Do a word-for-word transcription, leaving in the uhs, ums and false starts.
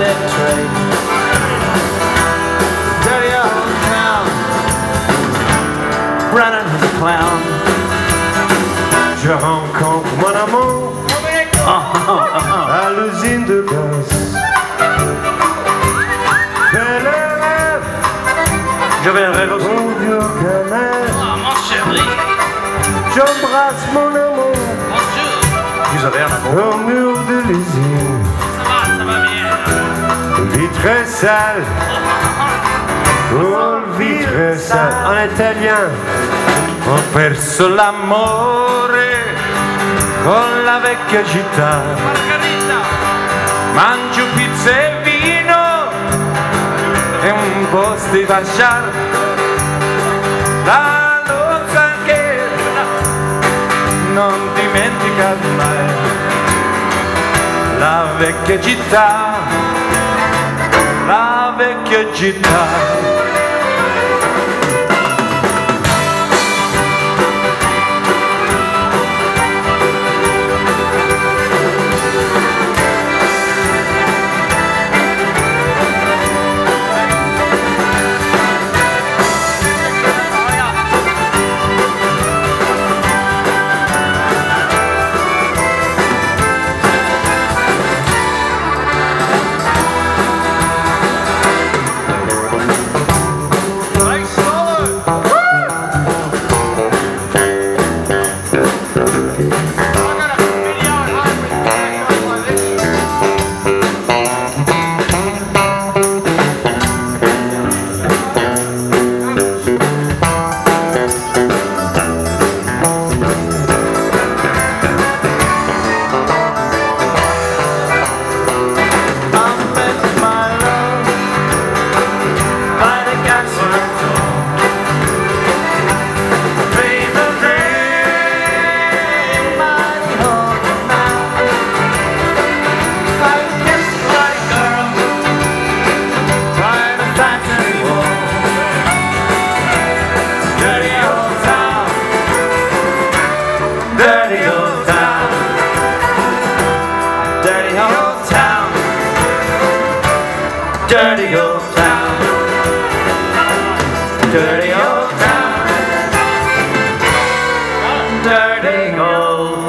dead train. Dirty old town, running with a clown. Je rencontre mon amour Oh, oh, oh, oh. à l'usine de gaz. Bel rêve, Je vais le rêver aussi. mon vieux canard. Oh, mon chéri. J'embrasse mon amour Vous avez un amour. au mur de l'usine. Ça va, ça va bien. Vitre sale, oh vitre sale. En italien, ho perso l'amore con la vecchia città. Margarita. Mangio pizza e vino e un po' di fasciar. La luzza che non dimentica mai. La vecchia città, la vecchia città. Dirty old town, dirty old town, dirty old town, dirty old town, dirty old